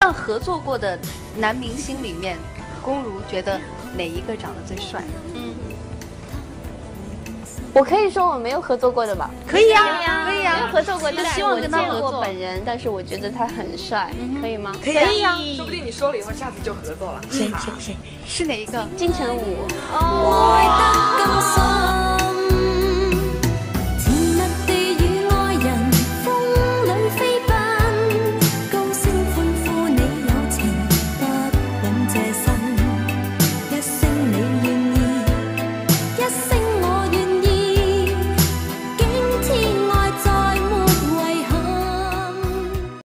样合作过的男明星里面，龚如觉得哪一个长得最帅？ 我可以说我没有合作过的吧？ 可以呀，可以呀， 没有合作过，但是我希望跟他见合作过本人，但是我觉得他很帅，可以吗？ 可以呀， 说不定你说了以后，下次就合作了。 是哪一个？ 金城武。 哦。